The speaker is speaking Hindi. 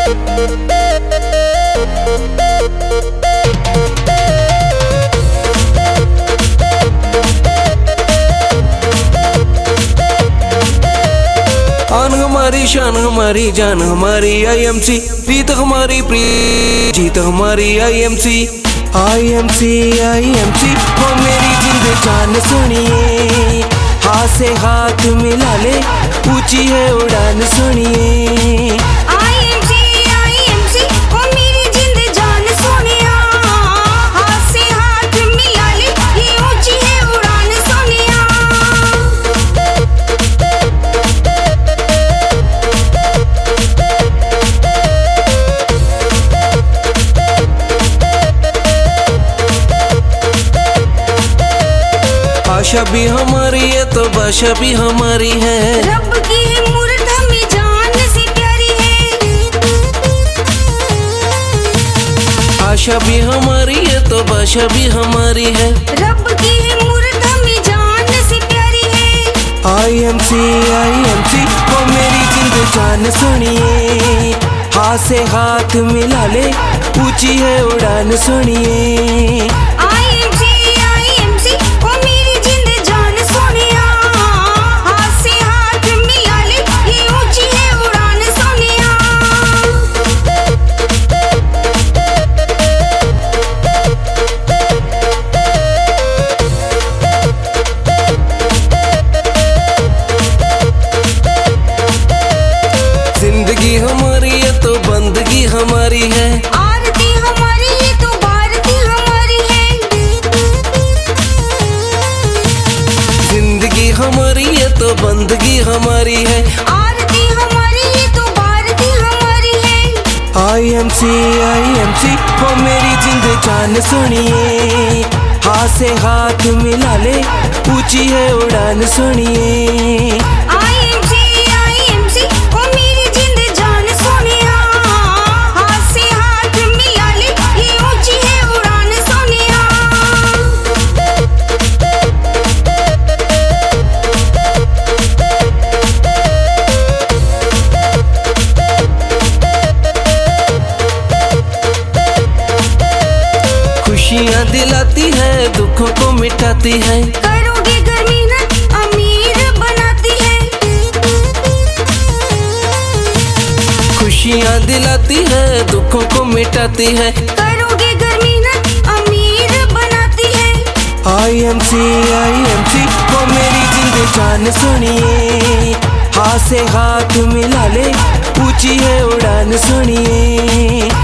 आन हमारी शान हमारी जान हमारी IMC, रीत हमारी प्रीत जीत हमारी IMC वो मेरी जिंद जान सुनिए, हाथ से हाथ मिला ले, ऊंची है उड़ान सुनिए। आशा भी हमारी है तो भाषा भी हमारी है, रब की है मूरत हमें जान से प्यारी है। आशा भी हमारी है तो भाषा भी हमारी है, रब की है मूरत हमें जान से प्यारी है। IMC वो मेरी जिंद जान सुनिए, हाथ से हाथ मिला ले, ऊंची है उड़ान सुनिए। जिंदगी हमारी है तो बंदगी हमारी है, आरती हमारी है तो भारती हमारी है। जिंदगी हमारी है तो बंदगी हमारी है, आरती हमारी है तो भारती हमारी है। IMC वो मेरी जिंद जान सुनिए, हाथ से हाथ मिला ले, ऊंची है उड़ान सुनिए। खुशियाँ दिलाती है, दुखों को मिटाती है, करोगे गर्मी न अमीर बनाती है। खुशियाँ दिलाती है, दुखों को मिटाती है, करोगे गर्मी न अमीर बनाती है। IMC वो मेरी जिंद जान सुनिए, हाथ से हाथ मिला ले, ऊंची है उड़ान सुनिए।